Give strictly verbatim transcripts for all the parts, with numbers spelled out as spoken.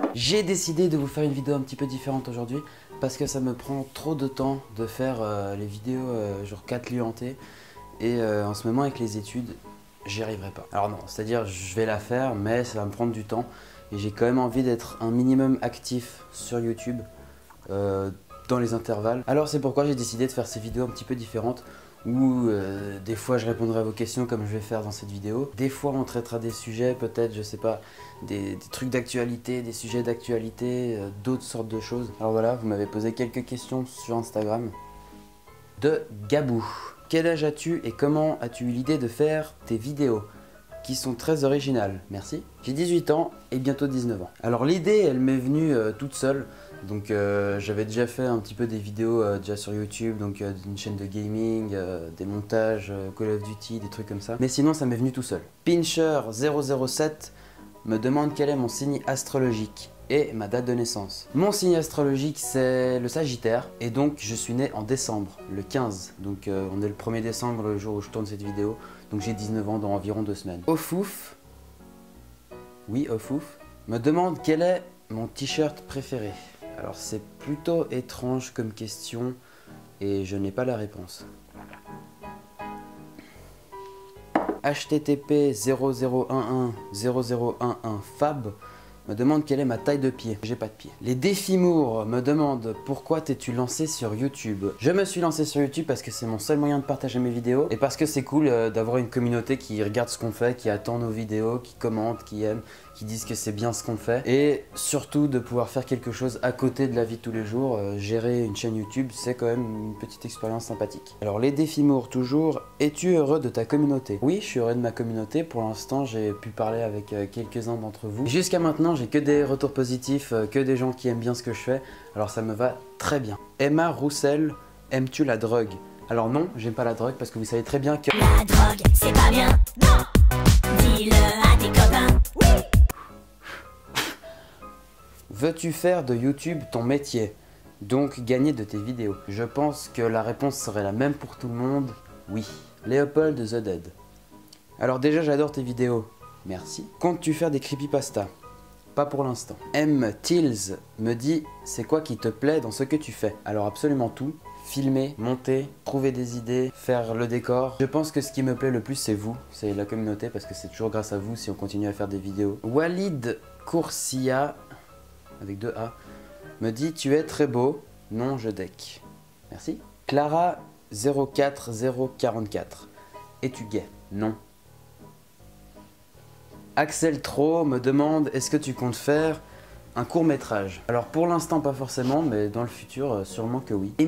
J'ai décidé de vous faire une vidéo un petit peu différente aujourd'hui parce que ça me prend trop de temps de faire euh, les vidéos euh, genre quatre lieux hantés et euh, en ce moment avec les études, j'y arriverai pas. Alors non, c'est-à-dire je vais la faire mais ça va me prendre du temps et j'ai quand même envie d'être un minimum actif sur YouTube euh, dans les intervalles. Alors c'est pourquoi j'ai décidé de faire ces vidéos un petit peu différentes où euh, des fois je répondrai à vos questions comme je vais faire dans cette vidéo. Des fois on traitera des sujets, peut-être, je sais pas, des, des trucs d'actualité, des sujets d'actualité, euh, d'autres sortes de choses. Alors voilà, vous m'avez posé quelques questions sur Instagram. De Gabou. Quel âge as-tu et comment as-tu eu l'idée de faire tes vidéos qui sont très originales? Merci. J'ai dix-huit ans et bientôt dix-neuf ans. Alors l'idée, elle m'est venue euh, toute seule. Donc euh, j'avais déjà fait un petit peu des vidéos euh, déjà sur YouTube, donc euh, une chaîne de gaming, euh, des montages, euh, Call of Duty, des trucs comme ça. Mais sinon ça m'est venu tout seul. Pincher zéro zéro sept me demande quel est mon signe astrologique et ma date de naissance. Mon signe astrologique c'est le Sagittaire et donc je suis né en décembre, le quinze. Donc euh, on est le premier décembre, le jour où je tourne cette vidéo. Donc j'ai dix-neuf ans dans environ deux semaines. Ofouf, oui Ofouf, me demande quel est mon t-shirt préféré. Alors c'est plutôt étrange comme question et je n'ai pas la réponse. H T T P zéro zéro un un zéro zéro un un Fab me demande quelle est ma taille de pied. J'ai pas de pied. Les défis Moore me demandent pourquoi t'es-tu lancé sur YouTube. Je me suis lancé sur YouTube parce que c'est mon seul moyen de partager mes vidéos et parce que c'est cool euh, d'avoir une communauté qui regarde ce qu'on fait, qui attend nos vidéos, qui commente, qui aime, qui disent que c'est bien ce qu'on fait et surtout de pouvoir faire quelque chose à côté de la vie de tous les jours. Euh, gérer une chaîne YouTube, c'est quand même une petite expérience sympathique. Alors les défis Moore toujours. Es-tu heureux de ta communauté? Oui, je suis heureux de ma communauté. Pour l'instant, j'ai pu parler avec euh, quelques-uns d'entre vous. Jusqu'à maintenant, j'ai que des retours positifs, euh, que des gens qui aiment bien ce que je fais. Alors ça me va très bien. Emma Roussel, aimes-tu la drogue? Alors non, j'aime pas la drogue parce que vous savez très bien que la drogue, c'est pas bien. Non, dis-le à tes copains. Oui. Veux-tu faire de YouTube ton métier? Donc gagner de tes vidéos? Je pense que la réponse serait la même pour tout le monde. Oui. Léopold The Dead. Alors déjà j'adore tes vidéos. Merci. Comptes-tu faire des creepypasta? Pas pour l'instant. M. Tills me dit c'est quoi qui te plaît dans ce que tu fais? Alors absolument tout. Filmer, monter, trouver des idées, faire le décor. Je pense que ce qui me plaît le plus c'est vous, c'est la communauté parce que c'est toujours grâce à vous si on continue à faire des vidéos. Walid Koursia, avec deux A, me dit tu es très beau. Non, je deck. Merci. Clara zéro quatre zéro quarante-quatre. Es-tu gay? Non. Axel Tro me demande est-ce que tu comptes faire un court métrage? Alors pour l'instant pas forcément, mais dans le futur sûrement que oui.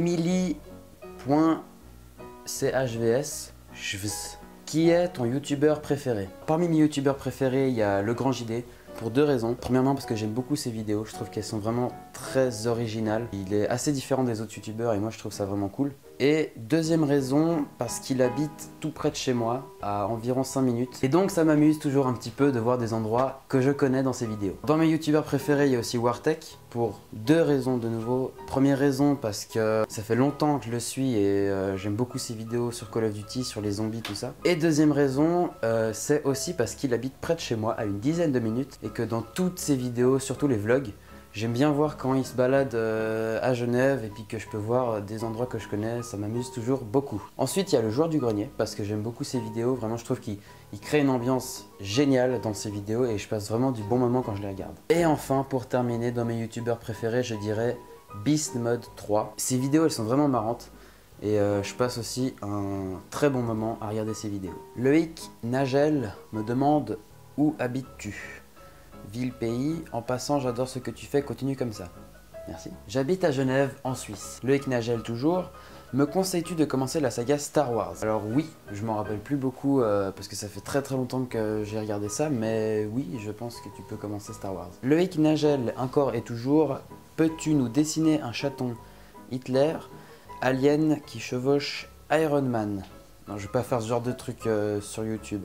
Emily.chvs, qui est ton youtubeur préféré? Parmi mes youtubeurs préférés, il y a Le Grand J D. Pour deux raisons. Premièrement parce que j'aime beaucoup ses vidéos, je trouve qu'elles sont vraiment très originales. Il est assez différent des autres youtubeurs et moi je trouve ça vraiment cool. Et deuxième raison, parce qu'il habite tout près de chez moi, à environ cinq minutes. Et donc ça m'amuse toujours un petit peu de voir des endroits que je connais dans ses vidéos. Dans mes youtubeurs préférés, il y a aussi Wartech, pour deux raisons de nouveau. Première raison parce que ça fait longtemps que je le suis et euh, j'aime beaucoup ses vidéos sur Call of Duty, sur les zombies, tout ça. Et deuxième raison, euh, c'est aussi parce qu'il habite près de chez moi, à une dizaine de minutes, et que dans toutes ses vidéos, surtout les vlogs, j'aime bien voir quand il se balade euh, à Genève et puis que je peux voir euh, des endroits que je connais, ça m'amuse toujours beaucoup. Ensuite il y a le joueur du grenier parce que j'aime beaucoup ses vidéos, vraiment je trouve qu'il crée une ambiance géniale dans ses vidéos et je passe vraiment du bon moment quand je les regarde. Et enfin pour terminer, dans mes youtubeurs préférés je dirais Beast Mode trois. Ses vidéos elles sont vraiment marrantes et euh, je passe aussi un très bon moment à regarder ses vidéos. Loïc Nagel me demande où habites-tu? Ville, pays, en passant j'adore ce que tu fais, continue comme ça. Merci. J'habite à Genève, en Suisse. Loïc Nagel toujours. Me conseilles-tu de commencer la saga Star Wars? Alors oui, je m'en rappelle plus beaucoup euh, parce que ça fait très très longtemps que j'ai regardé ça, mais oui, je pense que tu peux commencer Star Wars. Loïc Nagel, encore et toujours. Peux-tu nous dessiner un chaton Hitler, alien qui chevauche Iron Man? Non, je vais pas faire ce genre de truc euh, sur YouTube.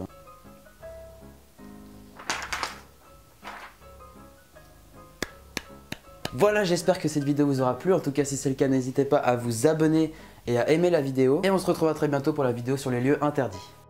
Voilà, j'espère que cette vidéo vous aura plu. En tout cas, si c'est le cas, n'hésitez pas à vous abonner et à aimer la vidéo. Et on se retrouvera très bientôt pour la vidéo sur les lieux interdits.